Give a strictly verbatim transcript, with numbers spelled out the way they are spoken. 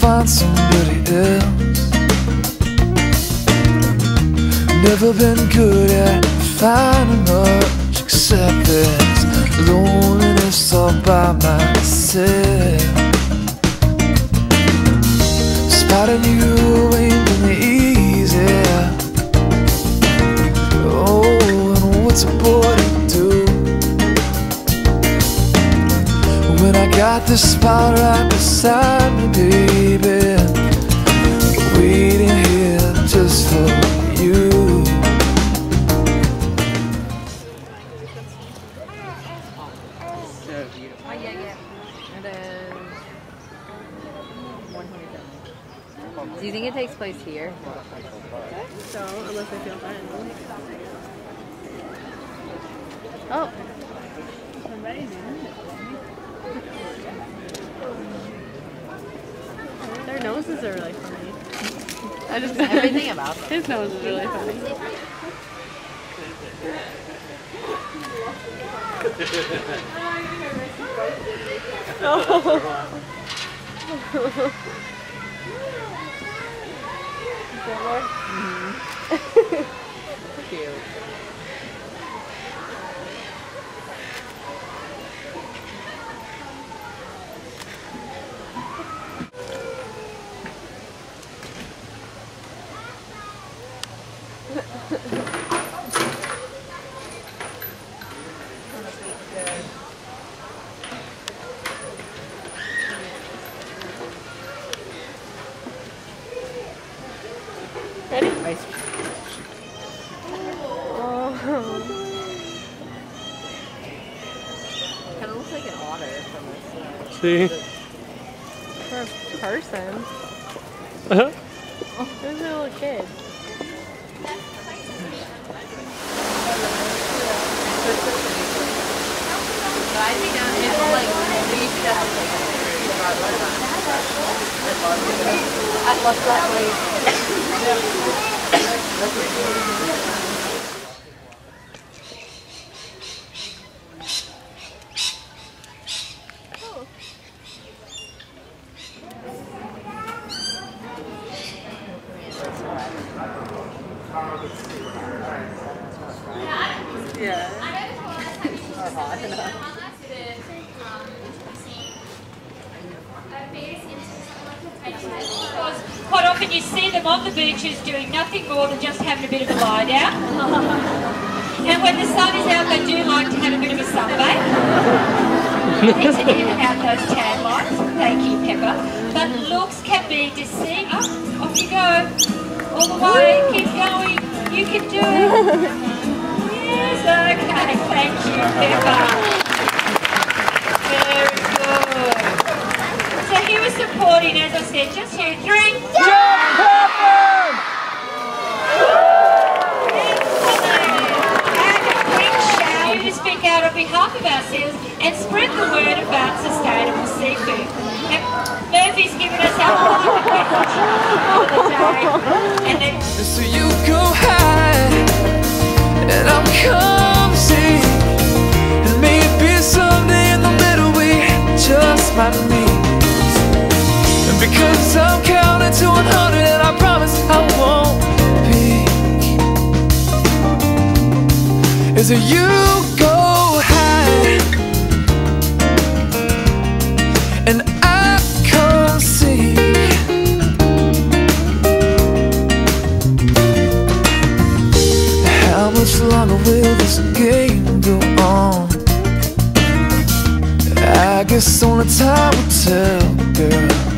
find somebody else. Never been good at finding much except this loneliness all by myself. Spotting you ain't been easy. Oh, and what's a boy to do when I got this spot right beside me, baby, waiting here just for you. So beautiful. Oh, yeah, yeah. It is one twenty-seven. Do you think it takes place here? So, unless I feel fine. Oh. Their noses are really funny. I just everything about them. His nose is really funny. Mm-hmm. Cute. Ready? Nice. Oh. Kind of looks like an otter from this. See? For a person. Uh-huh. There's a little kid. But I think that it's like we should have like I love that way. Yeah. Or hot enough. Quite often you see them on the beaches doing nothing more than just having a bit of a lie down. And when the sun is out, they do like to have a bit of a sunbathe. Thanks again about those tan lines. Thank you, Pepper. But looks can be deceiving. Oh, off you go. All the way. Keep going. You can do it. Yes, okay. Thank you, Pepper. Very good. So he was supporting, as I said, just you three. John Pepper! And a quick shout to speak out on behalf of ourselves and spread the word about sustainable seafood. And Murphy's given us our private message for the day. And then So you go high, and I'll come see, and maybe someday in the middle we just might meet. And because I'm counting to one hundred, and I promise I won't peak, is that you go high, and I come see. How much longer will this game go on? I guess only time will tell, girl.